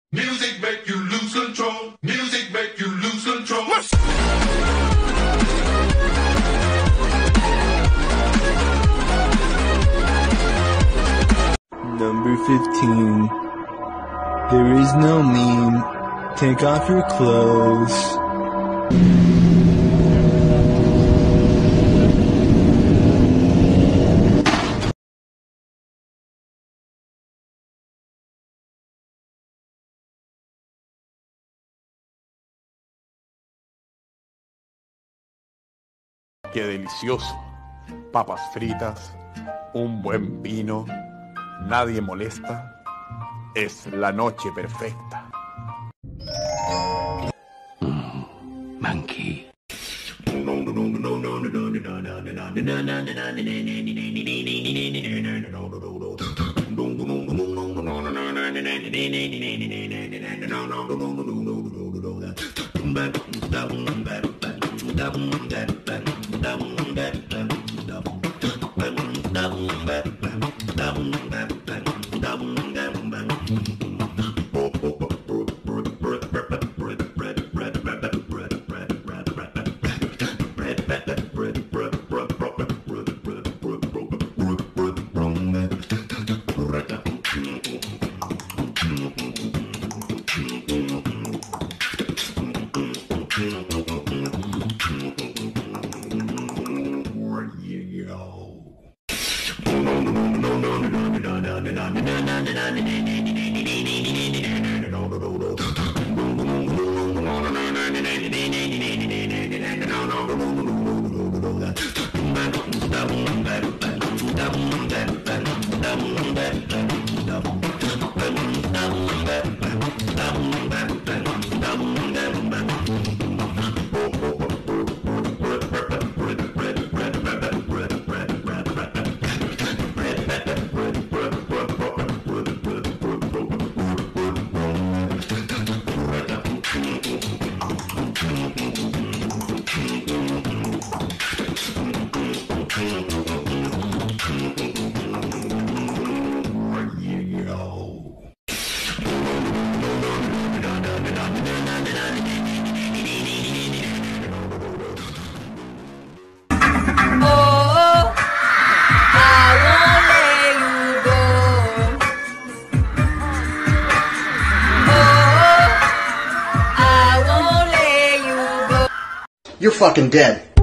Music make you lose control. Music make you lose control. Number 15. There is no meme. Take off your clothes. ¡Qué delicioso! Papas fritas, un buen vino, nadie molesta. Es la noche perfecta. Monkey. You're fucking dead.